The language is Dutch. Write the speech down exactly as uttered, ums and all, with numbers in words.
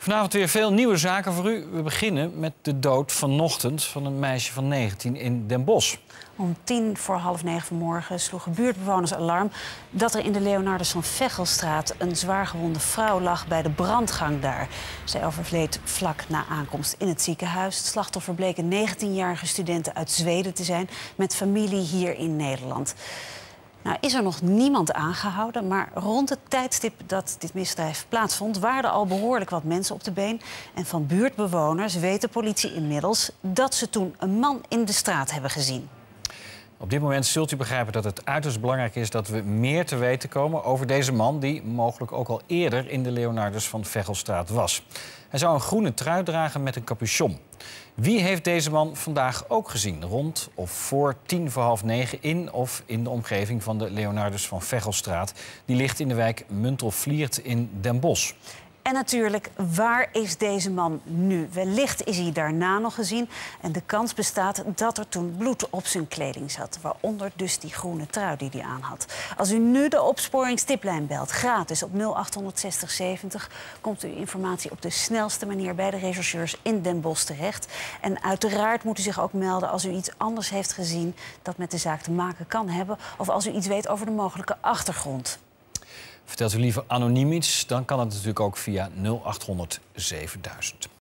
Vanavond weer veel nieuwe zaken voor u. We beginnen met de dood vanochtend van een meisje van negentien in Den Bosch. Om tien voor half negen vanmorgen sloegen buurtbewoners alarm dat er in de Leonardus van Vegghelstraat een zwaargewonde vrouw lag bij de brandgang daar. Zij overleed vlak na aankomst in het ziekenhuis. Het slachtoffer bleek een negentienjarige student uit Zweden te zijn met familie hier in Nederland. Nou is er nog niemand aangehouden, maar rond het tijdstip dat dit misdrijf plaatsvond waren er al behoorlijk wat mensen op de been. En van buurtbewoners weet de politie inmiddels dat ze toen een man in de straat hebben gezien. Op dit moment zult u begrijpen dat het uiterst belangrijk is dat we meer te weten komen over deze man die mogelijk ook al eerder in de Leonardus van Vegghelstraat was. Hij zou een groene trui dragen met een capuchon. Wie heeft deze man vandaag ook gezien? Rond of voor tien voor half negen in of in de omgeving van de Leonardus van Vegghelstraat. Die ligt in de wijk Muntelfliert in Den Bosch. En natuurlijk, waar is deze man nu? Wellicht is hij daarna nog gezien. En de kans bestaat dat er toen bloed op zijn kleding zat. Waaronder dus die groene trui die hij aan had. Als u nu de opsporingstiplijn belt, gratis op nul acht zestig zeventig... komt uw informatie op de snelste manier bij de rechercheurs in Den Bosch terecht. En uiteraard moet u zich ook melden als u iets anders heeft gezien dat met de zaak te maken kan hebben. Of als u iets weet over de mogelijke achtergrond. Vertelt u liever anoniem iets, dan kan het natuurlijk ook via nul acht honderd zevenduizend.